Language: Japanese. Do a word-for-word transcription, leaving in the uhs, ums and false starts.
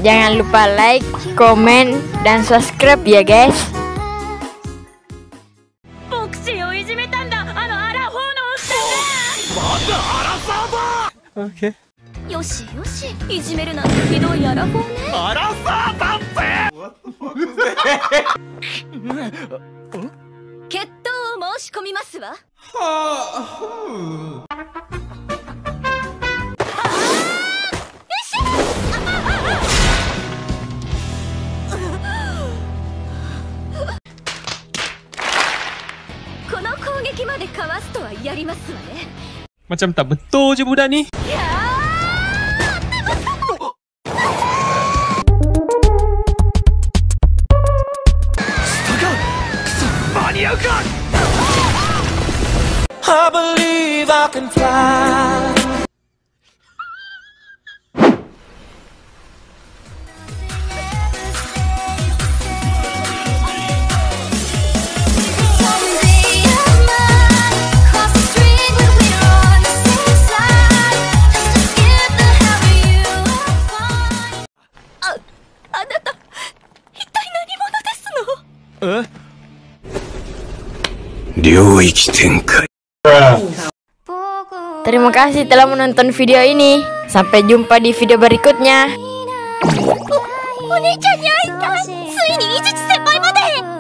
Jangan lupa like, komen, dan subscribe ya guys. Oke. Yoshi Yoshi, ijimeruなんてひどいアラフォーね。 アラサーだって。 決闘を申し込みますわ。この攻撃までかわすとはやりますわね。 Macam tak betul je budak ni. I believe I can fly. Eh? Terima kasih telah menonton video ini. Sampai jumpa di video berikutnya. お姉ちゃんに会えた。ついに伊地知先輩まで。